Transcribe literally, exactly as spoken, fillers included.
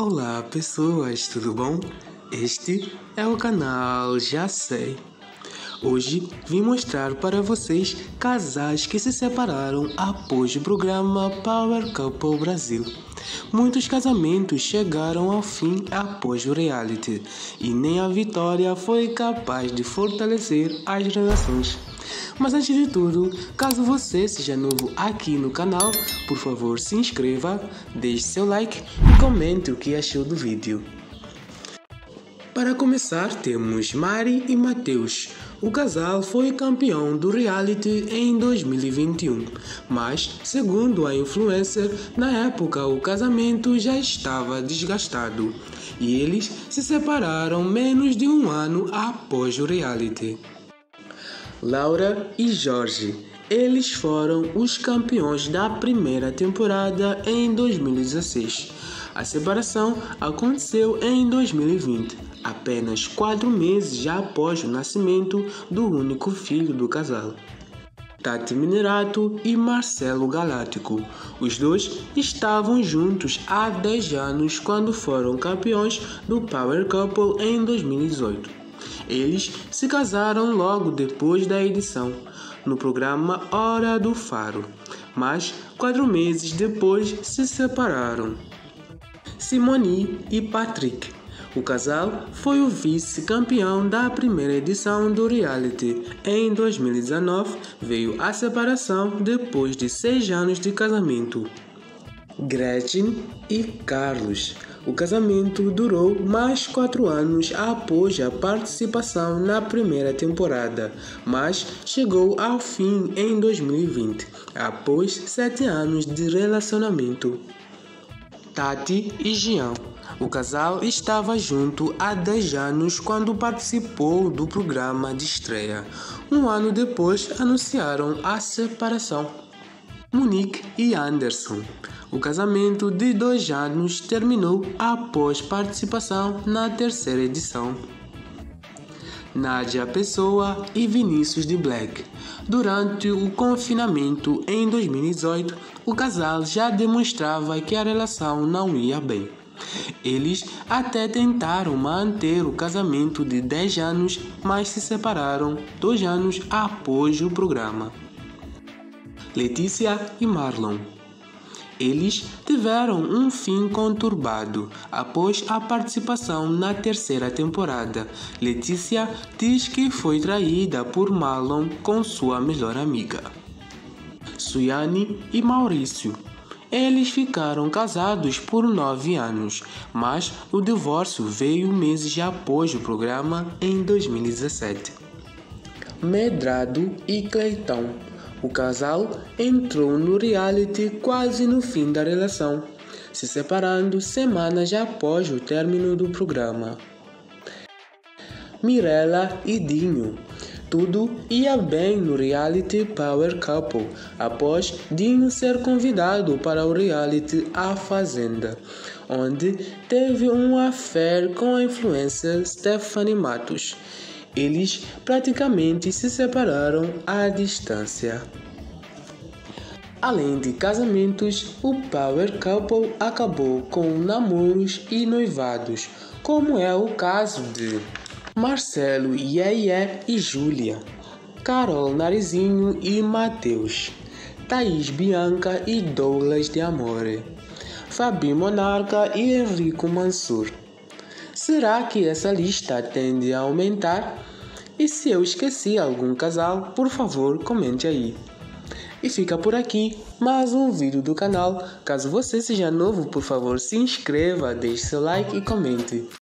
Olá pessoas, tudo bom? Este é o canal Já Sei. Hoje vim mostrar para vocês casais que se separaram após o programa Power Couple Brasil. Muitos casamentos chegaram ao fim após o reality e nem a vitória foi capaz de fortalecer as relações. Mas antes de tudo, caso você seja novo aqui no canal, por favor se inscreva, deixe seu like e comente o que achou do vídeo. Para começar, temos Mari e Matheus. O casal foi campeão do reality em dois mil e vinte e um, mas, segundo a influencer, na época o casamento já estava desgastado e eles se separaram menos de um ano após o reality. Laura e Jorge. Eles foram os campeões da primeira temporada em dois mil e dezesseis. A separação aconteceu em dois mil e vinte, apenas quatro meses após o nascimento do único filho do casal. Tati Minerato e Marcelo Galáctico. Os dois estavam juntos há dez anos quando foram campeões do Power Couple em dois mil e dezoito. Eles se casaram logo depois da edição, no programa Hora do Faro, mas quatro meses depois se separaram. Simone e Patrick. O casal foi o vice-campeão da primeira edição do reality. Em dois mil e dezenove, veio a separação depois de seis anos de casamento. Gretchen e Carlos. O casamento durou mais quatro anos após a participação na primeira temporada, mas chegou ao fim em dois mil e vinte, após sete anos de relacionamento. Tati e Jean. O casal estava junto há dez anos quando participou do programa de estreia. Um ano depois, anunciaram a separação. Monique e Anderson. O casamento de dois anos terminou após participação na terceira edição. Nádia Pessoa e Vinícius de Black. Durante o confinamento em dois mil e dezoito, o casal já demonstrava que a relação não ia bem. Eles até tentaram manter o casamento de dez anos, mas se separaram dois anos após o programa. Letícia e Marlon. Eles tiveram um fim conturbado após a participação na terceira temporada. Letícia diz que foi traída por Marlon com sua melhor amiga. Suiane e Maurício. Eles ficaram casados por nove anos, mas o divórcio veio meses após o programa em dois mil e dezessete. Medrado e Cleitão. O casal entrou no reality quase no fim da relação, se separando semanas após o término do programa. Mirella e Dinho. Tudo ia bem no reality Power Couple, após Dinho ser convidado para o reality A Fazenda, onde teve um affair com a influencer Stephanie Matos. Eles praticamente se separaram à distância. Além de casamentos, o Power Couple acabou com namoros e noivados, como é o caso de Marcelo Iê e Júlia, Carol Narizinho e Matheus, Thaís Bianca e Douglas de Amore, Fabi Monarca e Henrico Mansur. Será que essa lista tende a aumentar? E se eu esqueci algum casal, por favor, comente aí. E fica por aqui mais um vídeo do canal. Caso você seja novo, por favor, se inscreva, deixe seu like e comente.